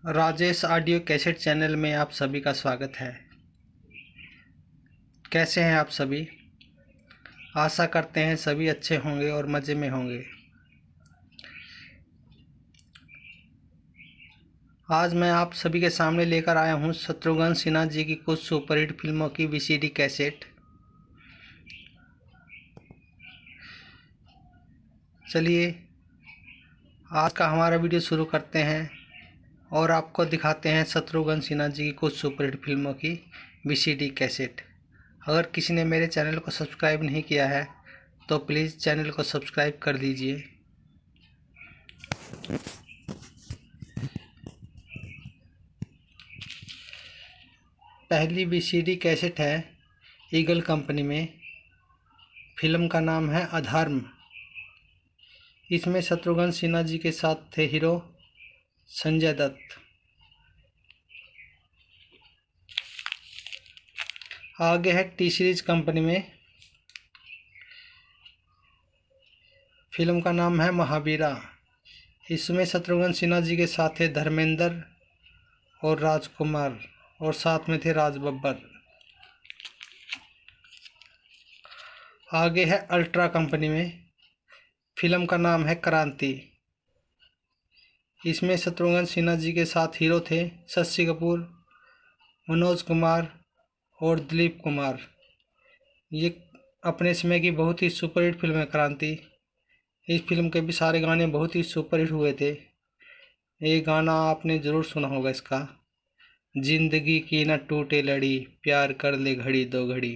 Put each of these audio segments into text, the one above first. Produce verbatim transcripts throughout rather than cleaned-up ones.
Rajesh audio cassette channel में आप सभी का स्वागत है। कैसे हैं आप सभी? आशा करते हैं सभी अच्छे होंगे और मज़े में होंगे। आज मैं आप सभी के सामने लेकर आया हूं शत्रुघ्न सिन्हा जी की कुछ सुपरहिट फिल्मों की वीसीडी कैसेट। चलिए आज का हमारा वीडियो शुरू करते हैं और आपको दिखाते हैं शत्रुघ्न सिन्हा जी की कुछ सुपरहिट फिल्मों की वीसीडी कैसेट। अगर किसी ने मेरे चैनल को सब्सक्राइब नहीं किया है तो प्लीज़ चैनल को सब्सक्राइब कर दीजिए। पहली वीसीडी कैसेट है ईगल कंपनी में। फिल्म का नाम है अधर्म। इसमें शत्रुघ्न सिन्हा जी के साथ थे हीरो संजय दत्त। आगे है टी सीरीज कंपनी में। फिल्म का नाम है महावीरा। इसमें शत्रुघ्न सिन्हा जी के साथ थे धर्मेंद्र और राजकुमार और साथ में थे राज बब्बर। आगे है अल्ट्रा कंपनी में। फिल्म का नाम है क्रांति। इसमें शत्रुघ्न सिन्हा जी के साथ हीरो थे शशि कपूर, मनोज कुमार और दिलीप कुमार। ये अपने समय की बहुत ही सुपरहिट फिल्म है क्रांति। इस फिल्म के भी सारे गाने बहुत ही सुपरहिट हुए थे। ये गाना आपने ज़रूर सुना होगा इसका, जिंदगी की न टूटे लड़ी, प्यार कर ले घड़ी दो घड़ी।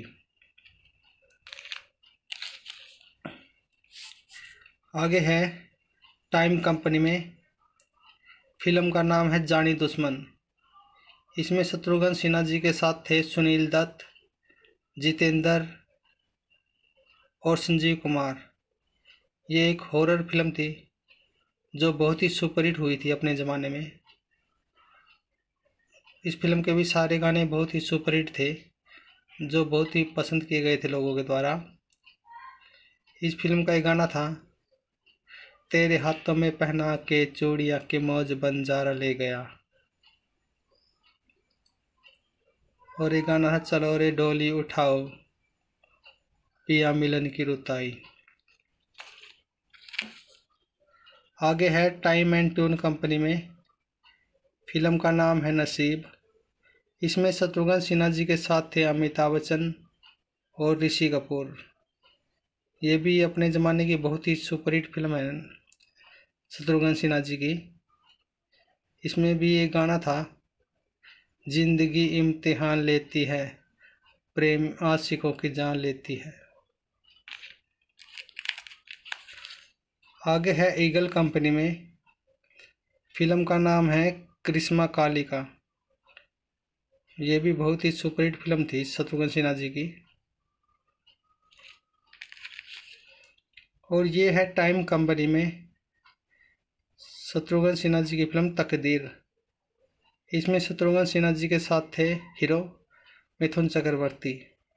आगे है टाइम कंपनी में। फिल्म का नाम है जानी दुश्मन। इसमें शत्रुघ्न सिन्हा जी के साथ थे सुनील दत्त, जितेंद्र और संजीव कुमार। ये एक हॉरर फिल्म थी जो बहुत ही सुपरहिट हुई थी अपने ज़माने में। इस फिल्म के भी सारे गाने बहुत ही सुपरहिट थे जो बहुत ही पसंद किए गए थे लोगों के द्वारा। इस फिल्म का एक गाना था, तेरे हाथों में पहना के चूड़ियाँ के मौज बंजारा ले गया। और एक गाना है, चलो रे डोली उठाओ पिया मिलन की रुत आई। आगे है टाइम एंड ट्यून कंपनी में। फिल्म का नाम है नसीब। इसमें शत्रुघ्न सिन्हा जी के साथ थे अमिताभ बच्चन और ऋषि कपूर। ये भी अपने ज़माने की बहुत ही सुपरहिट फिल्म है शत्रुघ्न सिन्हा जी की। इसमें भी एक गाना था, जिंदगी इम्तिहान लेती है, प्रेम आशिकों की जान लेती है। आगे है ईगल कंपनी में। फिल्म का नाम है करिश्मा कालिका। ये भी बहुत ही सुपरहिट फिल्म थी शत्रुघ्न सिन्हा जी की। और ये है टाइम कंपनी में शत्रुघ्न सिन्हा जी की फिल्म तकदीर। इसमें शत्रुघ्न सिन्हा जी के साथ थे हीरो मिथुन चक्रवर्ती।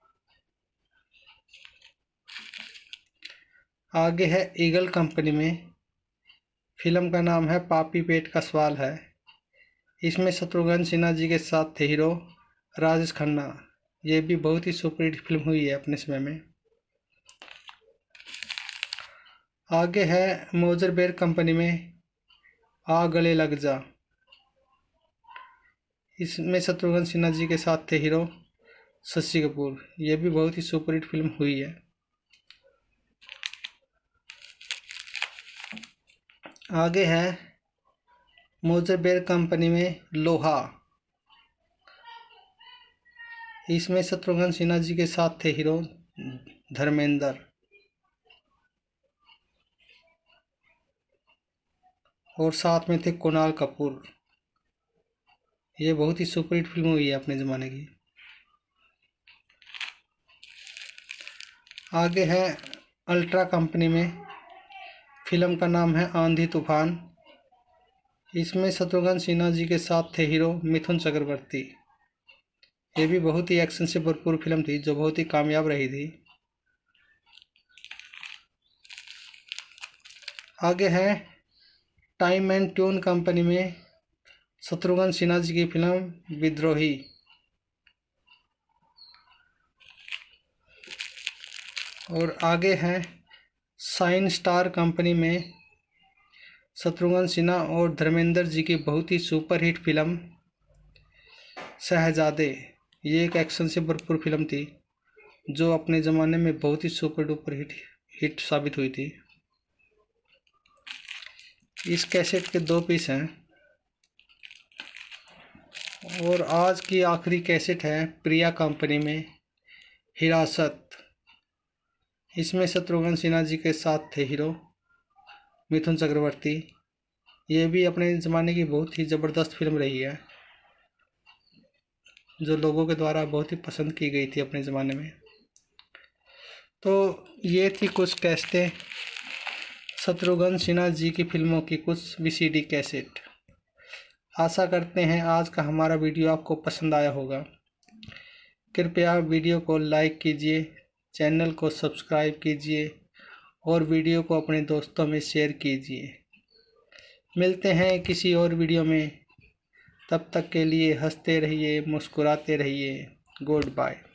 आगे है ईगल कंपनी में। फिल्म का नाम है पापी पेट का सवाल है। इसमें शत्रुघ्न सिन्हा जी के साथ थे हीरो राजेश खन्ना। ये भी बहुत ही सुपरहिट फिल्म हुई है अपने समय में। आगे है मोजरबेर कंपनी में आ गले लग जा। इसमें शत्रुघ्न सिन्हा जी के साथ थे हीरो शशि कपूर। ये भी बहुत ही सुपरहिट फिल्म हुई है। आगे है मोजरबेर कंपनी में लोहा। इसमें शत्रुघ्न सिन्हा जी के साथ थे हीरो धर्मेंद्र और साथ में थे कुणाल कपूर। ये बहुत ही सुपरहिट फिल्म हुई है अपने ज़माने की। आगे है अल्ट्रा कंपनी में। फिल्म का नाम है आंधी तूफान। इसमें शत्रुघ्न सिन्हा जी के साथ थे हीरो मिथुन चक्रवर्ती। ये भी बहुत ही एक्शन से भरपूर फिल्म थी जो बहुत ही कामयाब रही थी। आगे है टाइम एंड ट्यून कंपनी में। शत्रुघ्न सिन्हा जी की फिल्म विद्रोही। और आगे है शाइन स्टार कंपनी में शत्रुघ्न सिन्हा और धर्मेंद्र जी की बहुत ही सुपरहिट फिल्म शहजादे। ये एक एक्शन से भरपूर फिल्म थी जो अपने ज़माने में बहुत ही सुपर डुपर हिट हिट साबित हुई थी। इस कैसेट के दो पीस हैं। और आज की आखिरी कैसेट है प्रिया कंपनी में हिरासत। इसमें शत्रुघ्न सिन्हा जी के साथ थे हीरो मिथुन चक्रवर्ती। ये भी अपने ज़माने की बहुत ही ज़बरदस्त फिल्म रही है जो लोगों के द्वारा बहुत ही पसंद की गई थी अपने ज़माने में। तो ये थी कुछ कैसेटें शत्रुघ्न सिन्हा जी की फिल्मों की, कुछ वीसीडी कैसेट। आशा करते हैं आज का हमारा वीडियो आपको पसंद आया होगा। कृपया वीडियो को लाइक कीजिए, चैनल को सब्सक्राइब कीजिए और वीडियो को अपने दोस्तों में शेयर कीजिए। मिलते हैं किसी और वीडियो में, तब तक के लिए हंसते रहिए, मुस्कुराते रहिए। Good bye.